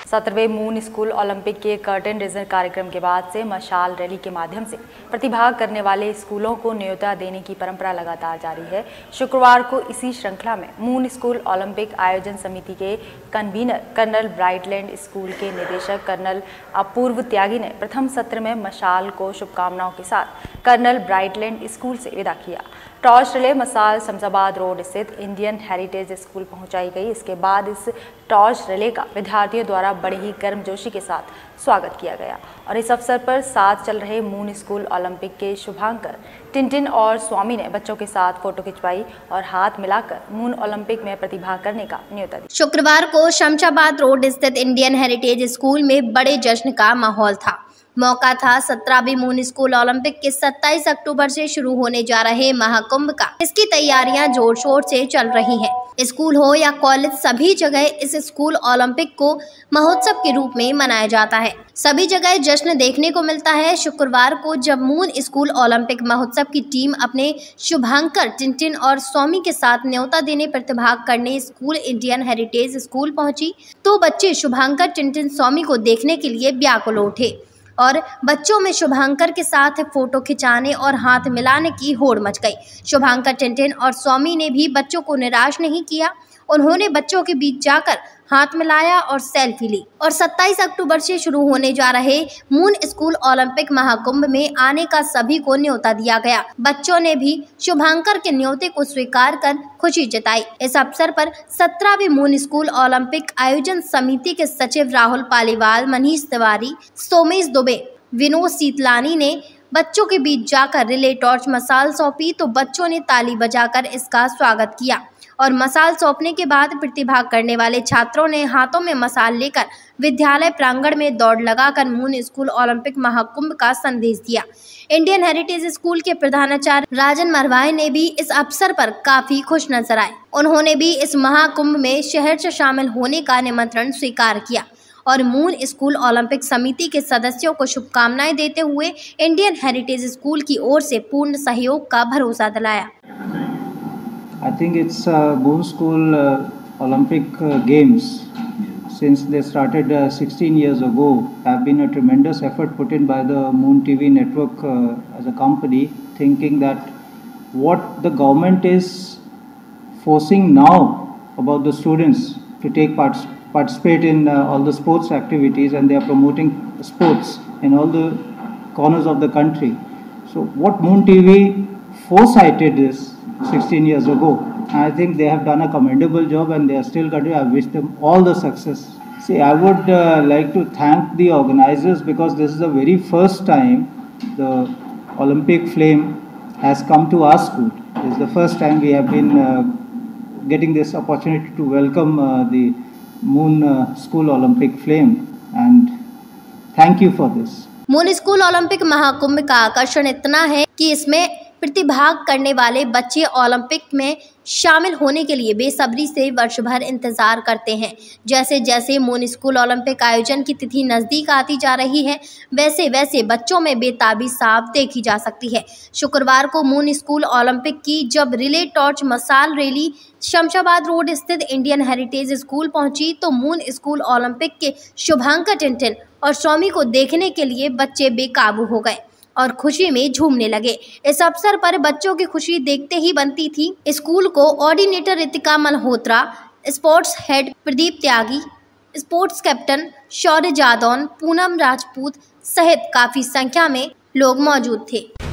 17वें moon school Olympic के curtain raiser कार्यक्रम के बाद से मशाल रैली के माध्यम से प्रतिभाग करने वाले स्कूलों को न्योता देने की परंपरा लगातार जारी है। शुक्रवार को इसी श्रृंखला में मून स्कूल ओलंपिक आयोजन समिति के कन्वीनर कर्नल ब्राइटलैंड स्कूल के निदेशक कर्नल अपूर्व त्यागी ने प्रथम सत्र में मशाल को शुभकामनाओं के साथ कर्नल ब्राइटलैंड स्कूल से विदा किया। टॉर्च रिले मशाल शमशाबाद रोड स्थित इंडियन हेरिटेज स्कूल पहुंचाई गई। इसके बाद इस टॉर्च रिले का विद्यार्थियों द्वारा बड़े ही गर्मजोशी के साथ स्वागत किया गया और इस अवसर पर साथ चल रहे मून स्कूल ओलंपिक के शुभांकर टिंटिन और स्वामी ने बच्चों के साथ फोटो खिंचवाई और हाथ मिलाकर मून ओलंपिक में प्रतिभाग करने का न्योता दिया। शुक्रवार को शमशाबाद रोड स्थित इंडियन हेरिटेज स्कूल में बड़े जश्न का माहौल था। मौका था 17वीं मून स्कूल ओलंपिक के 27 अक्टूबर से शुरू होने जा रहे महाकुंभ का। इसकी तैयारियां जोर शोर से चल रही हैं। स्कूल हो या कॉलेज, सभी जगह इस स्कूल ओलंपिक को महोत्सव के रूप में मनाया जाता है। सभी जगह जश्न देखने को मिलता है। शुक्रवार को जब मून स्कूल ओलंपिक महोत्सव की टीम अपने शुभांकर टिंटिन और स्वामी के साथ न्योता देने प्रतिभाग करने स्कूल इंडियन हेरिटेज स्कूल पहुंची तो बच्चे शुभांकर टिंटिन स्वामी को देखने के लिए व्याकुल उठे और बच्चों में शुभांकर के साथ फोटो खिंचाने और हाथ मिलाने की होड़ मच गई। शुभांकर टिंटिन और स्वामी ने भी बच्चों को निराश नहीं किया। उन्होंने बच्चों के बीच जाकर हाथ मिलाया और सेल्फी ली और 27 अक्टूबर से शुरू होने जा रहे मून स्कूल ओलंपिक महाकुंभ में आने का सभी को न्योता दिया गया। बच्चों ने भी शुभांकर के न्योते को स्वीकार कर खुशी जताई। इस अवसर पर 17वीं मून स्कूल ओलंपिक आयोजन समिति के सचिव राहुल पालीवाल, मनीष तिवारी, सोमेश दुबे, विनोद सीतलानी ने बच्चों के बीच जाकर रिले टॉर्च मशाल सौंपी तो बच्चों ने ताली बजाकर इसका स्वागत किया और मशाल सौंपने के बाद प्रतिभाग करने वाले छात्रों ने हाथों में मशाल लेकर विद्यालय प्रांगण में दौड़ लगाकर मून स्कूल ओलंपिक महाकुंभ का संदेश दिया। इंडियन हेरिटेज स्कूल के प्रधानाचार्य राजन मरवाए ने भी इस अवसर पर काफी खुश नजर आए। उन्होंने भी इस महाकुंभ में शहर से शामिल होने का निमंत्रण स्वीकार किया और मून स्कूल ओलंपिक समिति के सदस्यों को शुभकामनाएं देते हुए इंडियन हेरिटेज स्कूल की ओर से पूर्ण सहयोग का भरोसा दिलाया। I think it's Moon School Olympic Games, since they started 16 years ago, have been a tremendous effort put in by the Moon TV network as a company, thinking that what the government is forcing now about the students to take participate in all the sports activities, and they are promoting sports in all the corners of the country. So what Moon TV foresighted is 16 years ago. I think they have done a commendable job and they are still continuing. I wish them all the success. See, I would like to thank the organizers because this is the very first time the Olympic flame has come to our school. This is the first time we have been getting this opportunity to welcome the Moon School Olympic flame, and thank you for this. Moon school Olympic महाकुंभ का आकर्षण इतना है कि इसमें प्रतिभाग करने वाले बच्चे ओलंपिक में शामिल होने के लिए बेसब्री से वर्ष भर इंतजार करते हैं। जैसे जैसे मून स्कूल ओलंपिक आयोजन की तिथि नज़दीक आती जा रही है, वैसे वैसे बच्चों में बेताबी साफ देखी जा सकती है। शुक्रवार को मून स्कूल ओलंपिक की जब रिले टॉर्च मशाल रैली शमशाबाद रोड स्थित इंडियन हेरिटेज स्कूल पहुंची तो मून स्कूल ओलंपिक के शुभांकर टिंटिन और स्वामी को देखने के लिए बच्चे बेकाबू हो गए और खुशी में झूमने लगे। इस अवसर पर बच्चों की खुशी देखते ही बनती थी। स्कूल को coordinator Ritika Malhotra, sports head Pradeep Tyagi, sports captain Shaurya Jadaun, Poonam Rajput सहित काफी संख्या में लोग मौजूद थे।